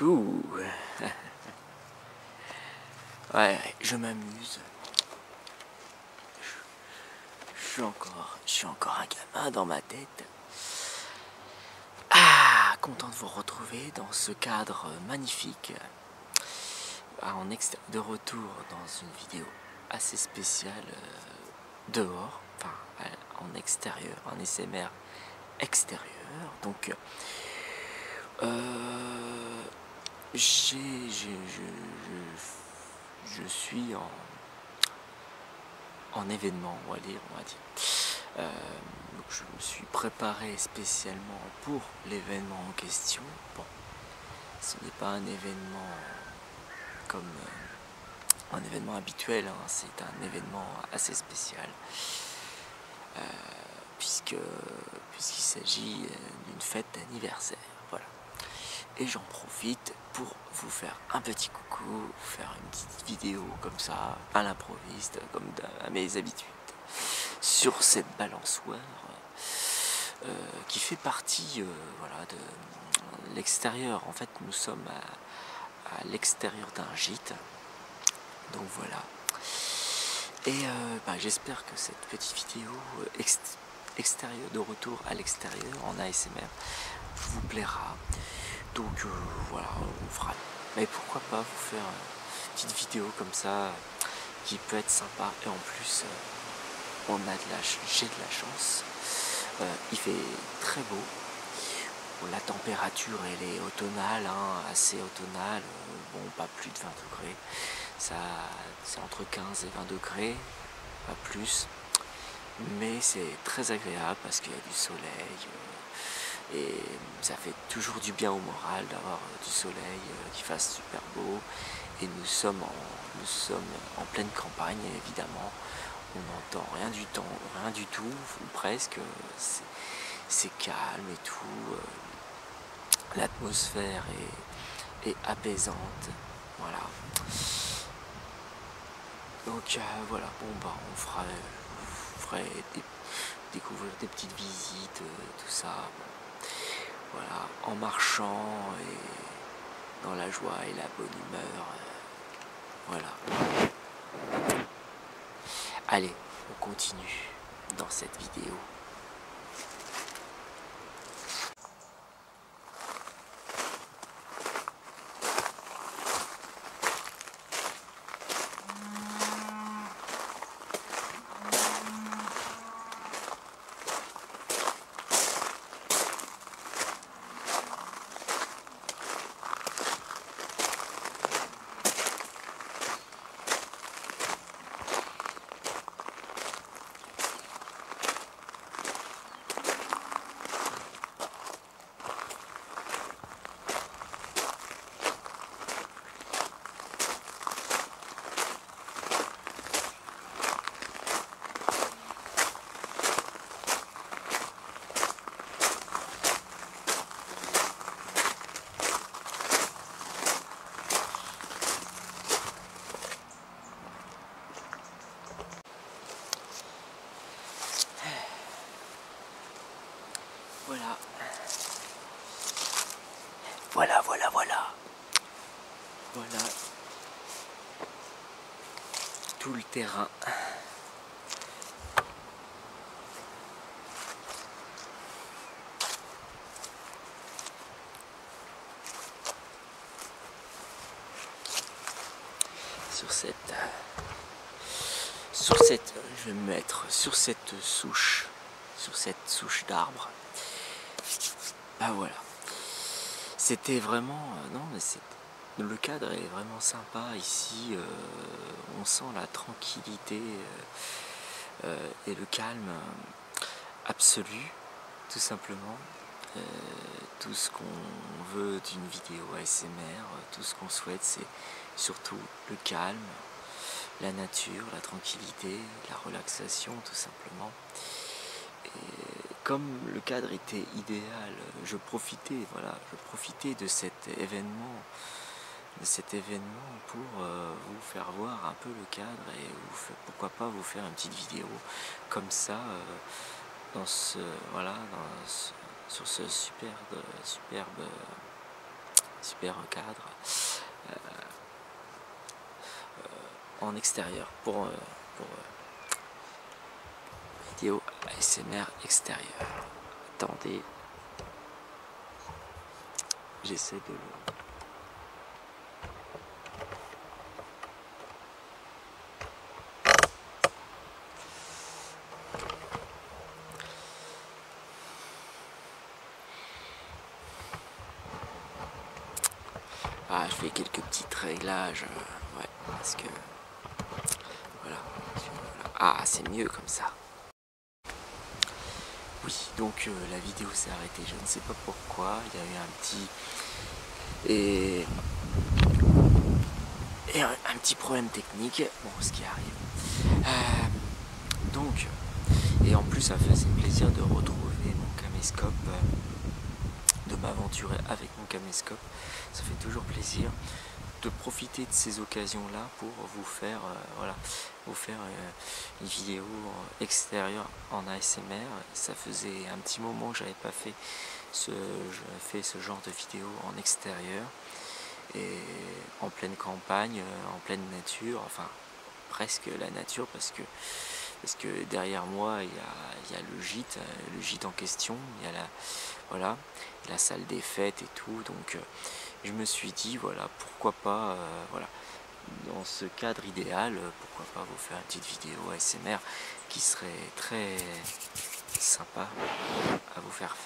Coucou. Ouais, je m'amuse. Je suis encore un gamin dans ma tête. Ah, content de vous retrouver dans ce cadre magnifique. De retour dans une vidéo assez spéciale dehors, enfin en extérieur, en SMR extérieur. Donc je suis en événement, on va dire. Donc je me suis préparé spécialement pour l'événement en question. Bon, ce n'est pas un événement comme un événement habituel, hein, c'est un événement assez spécial, puisqu'il s'agit d'une fête d'anniversaire. Voilà. Et j'en profite pour vous faire un petit coucou, vous faire une petite vidéo comme ça, à l'improviste, comme à mes habitudes, sur cette balançoire qui fait partie voilà, de l'extérieur. En fait, nous sommes à l'extérieur d'un gîte. Donc voilà. Et j'espère que cette petite vidéo extérieure, de retour à l'extérieur en ASMR, vous plaira. Donc voilà, on fera. Mais pourquoi pas vous faire une petite vidéo comme ça qui peut être sympa. Et en plus, j'ai de la chance. Il fait très beau. La température elle est automnale, hein, assez automnale. Bon, pas plus de 20 degrés. C'est entre 15 et 20 degrés, pas plus. Mais c'est très agréable parce qu'il y a du soleil. Et ça fait toujours du bien au moral d'avoir du soleil, qu'il fasse super beau. Et nous sommes en pleine campagne, évidemment. On n'entend rien du tout, ou presque. C'est calme et tout. L'atmosphère est apaisante. Voilà. Donc voilà, bon on ferait découvrir des petites visites, tout ça. Bon. Voilà, en marchant et dans la joie et la bonne humeur. Voilà. Allez, on continue dans cette vidéo. Voilà tout le terrain. Je vais me mettre sur cette souche d'arbre. Ah voilà. C'était vraiment, non mais le cadre est vraiment sympa ici. On sent la tranquillité et le calme absolu, tout simplement. Tout ce qu'on veut d'une vidéo ASMR, tout ce qu'on souhaite, c'est surtout le calme, la nature, la tranquillité, la relaxation, tout simplement. Et comme le cadre était idéal, je profitais de cet événement pour vous faire voir un peu le cadre et pourquoi pas vous faire une petite vidéo comme ça sur ce superbe super cadre en extérieur pour vidéo ASMR extérieur. Attendez, j'essaie de le... Ah, je fais quelques petits réglages, ouais, parce que voilà. Ah, c'est mieux comme ça. Oui, donc la vidéo s'est arrêtée, je ne sais pas pourquoi, il y a eu un petit et un petit problème technique, bon, ce qui arrive. Donc, et en plus, ça faisait plaisir de retrouver mon caméscope, de m'aventurer avec mon caméscope. Ça fait toujours plaisir de profiter de ces occasions-là pour vous faire, voilà, vous faire une vidéo extérieure en ASMR. Ça faisait un petit moment que j'avais pas fait ce genre de vidéo en extérieur et en pleine campagne, en pleine nature, enfin presque la nature parce que derrière moi il y a le gîte en question, il y a voilà, la salle des fêtes et tout, donc je me suis dit voilà, pourquoi pas, voilà, dans ce cadre idéal, pourquoi pas vous faire une petite vidéo ASMR qui serait très sympa à vous faire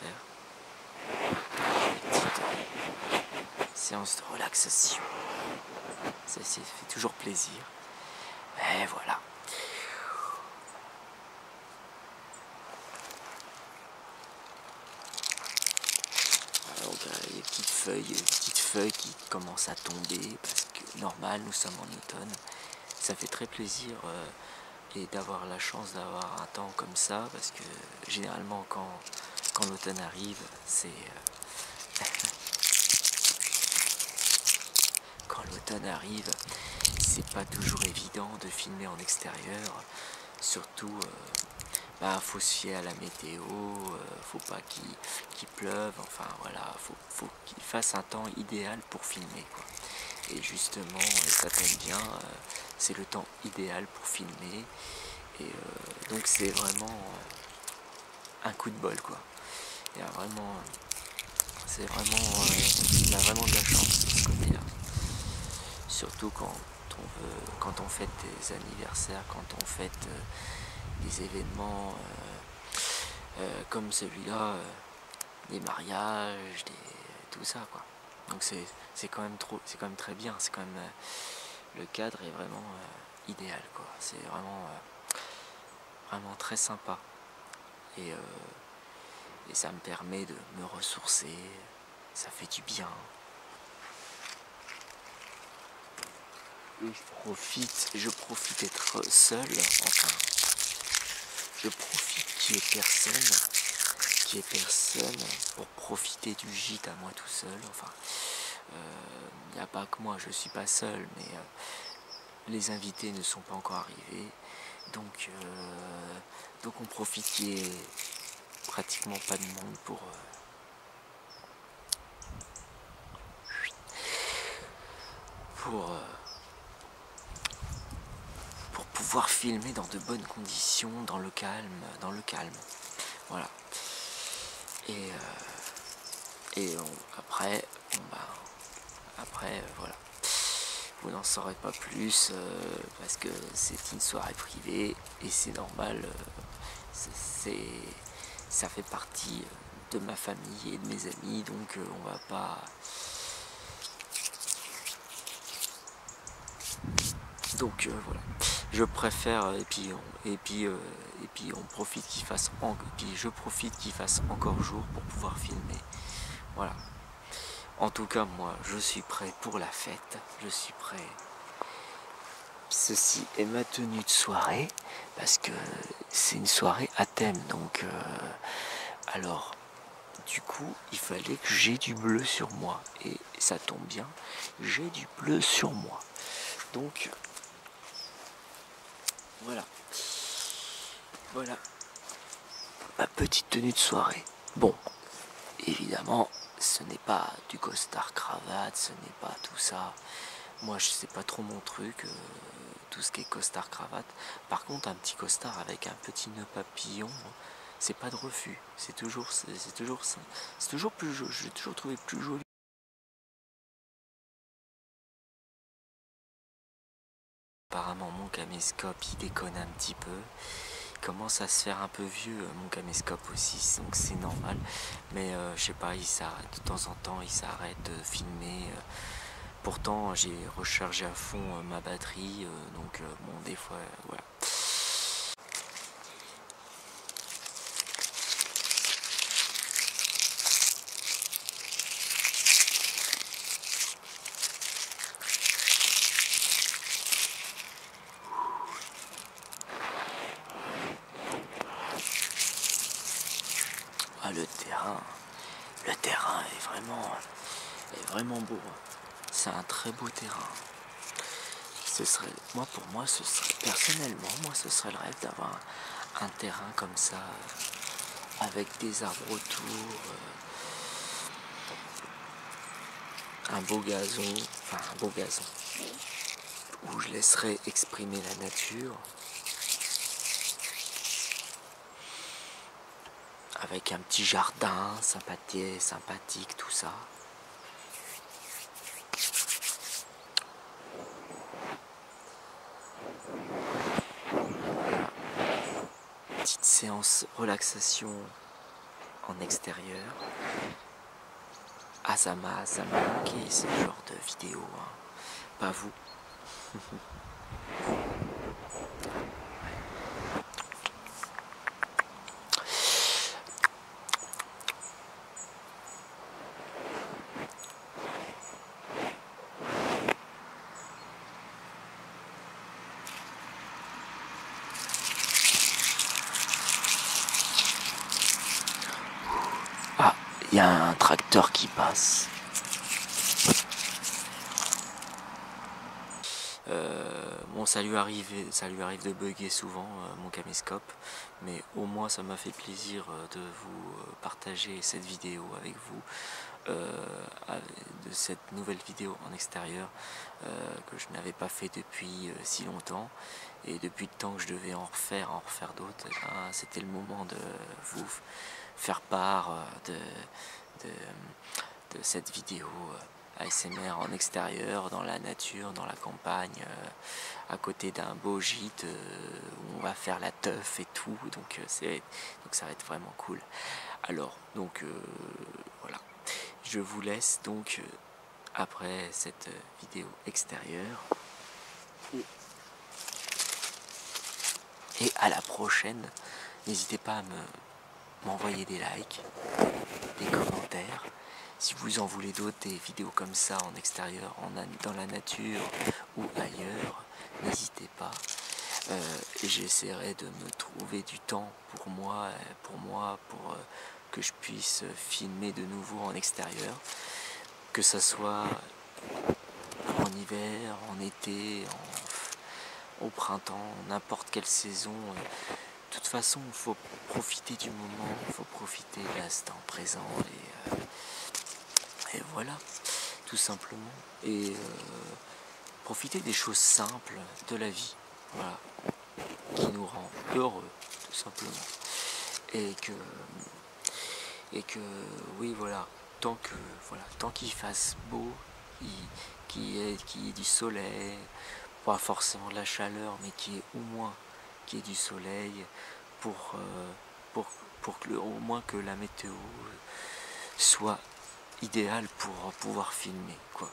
une petite séance de relaxation, ça fait toujours plaisir, et voilà. Donc les petites feuilles qui commencent à tomber parce que normal, nous sommes en automne. Ça fait très plaisir et d'avoir la chance d'avoir un temps comme ça parce que généralement quand l'automne arrive, c'est quand l'automne arrive, c'est pas toujours évident de filmer en extérieur, surtout faut se fier à la météo, faut pas qu'il pleuve, enfin voilà, faut qu'il fasse un temps idéal pour filmer, quoi. Et justement, ça tombe bien, c'est le temps idéal pour filmer, et donc c'est vraiment un coup de bol, quoi. Il y a vraiment, c'est vraiment, on a vraiment de la chance de ce côté-là. Surtout quand on fête des anniversaires, quand on fête des événements comme celui-là, des mariages, tout ça, quoi. Donc c'est quand même très bien, c'est quand même le cadre est vraiment idéal, quoi. C'est vraiment très sympa et ça me permet de me ressourcer, ça fait du bien. Et je profite d'être seul, enfin, je profite qu'il n'y ait personne pour profiter du gîte à moi tout seul. Enfin, il n'y a pas que moi, je suis pas seul, mais les invités ne sont pas encore arrivés, donc on profite qu'il n'y ait pratiquement pas de monde pour pouvoir filmer dans de bonnes conditions, dans le calme, voilà. Et après, voilà. Vous n'en saurez pas plus parce que c'est une soirée privée et c'est normal. Ça fait partie de ma famille et de mes amis, donc on va pas. Donc voilà. Je préfère et puis on profite qu'il fasse je profite qu'il fasse encore jour pour pouvoir filmer. Voilà. En tout cas, moi, je suis prêt pour la fête. Je suis prêt. Ceci est ma tenue de soirée parce que c'est une soirée à thème. Donc, alors, du coup, il fallait que j'ai du bleu sur moi. Et ça tombe bien, j'ai du bleu sur moi. Donc, voilà. Voilà ma petite tenue de soirée. Bon, évidemment, ce n'est pas du costard cravate, ce n'est pas tout ça. Moi, je sais pas trop mon truc, tout ce qui est costard cravate. Par contre, un petit costard avec un petit nœud papillon, c'est pas de refus. C'est toujours plus joli. J'ai toujours trouvé plus joli. Apparemment, mon caméscope, il déconne un petit peu. Il commence à se faire un peu vieux, mon caméscope aussi, donc c'est normal. Mais je sais pas, il s'arrête de temps en temps, il s'arrête de filmer. Pourtant, j'ai rechargé à fond ma batterie, donc bon, des fois, voilà. Ah, le terrain est vraiment beau. C'est un très beau terrain. Pour moi, ce serait personnellement, ce serait le rêve d'avoir un terrain comme ça, avec des arbres autour, un beau gazon, où je laisserais exprimer la nature, avec un petit jardin sympathique, tout ça. Petite séance relaxation en extérieur. Ah, ça m'a manqué ce genre de vidéo, hein. Pas vous. Ah, il y a un tracteur qui passe. Bon, ça lui arrive de bugger souvent, mon caméscope, mais au moins ça m'a fait plaisir de vous partager cette vidéo avec vous, de cette nouvelle vidéo en extérieur que je n'avais pas fait depuis si longtemps, et depuis le temps que je devais en refaire d'autres. C'était le moment de vous faire part de cette vidéo ASMR en extérieur, dans la nature, dans la campagne, à côté d'un beau gîte où on va faire la teuf et tout, donc ça va être vraiment cool. Alors, donc voilà, je vous laisse donc après cette vidéo extérieure, et à la prochaine. N'hésitez pas à m'envoyer des likes, des commentaires. Si vous en voulez d'autres, des vidéos comme ça en extérieur, dans la nature ou ailleurs, n'hésitez pas. Et j'essaierai de me trouver du temps pour moi, pour que je puisse filmer de nouveau en extérieur, que ce soit en hiver, en été, au printemps, n'importe quelle saison. De toute façon, il faut profiter du moment, il faut profiter de l'instant présent, et voilà, tout simplement. Et profiter des choses simples de la vie, voilà, qui nous rend heureux, tout simplement. Et que oui, voilà, tant qu'il fasse beau, qu'il y ait du soleil, pas forcément de la chaleur, mais au moins qu'il y ait du soleil, pour au moins que la météo soit idéale pour pouvoir filmer, quoi.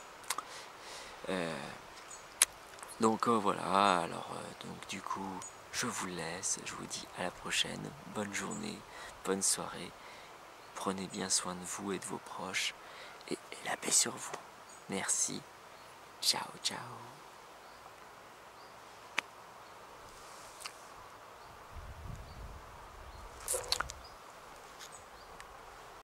Donc voilà, alors donc du coup, je vous laisse, je vous dis à la prochaine, bonne journée, bonne soirée, prenez bien soin de vous et de vos proches, et la paix sur vous. Merci, ciao ciao.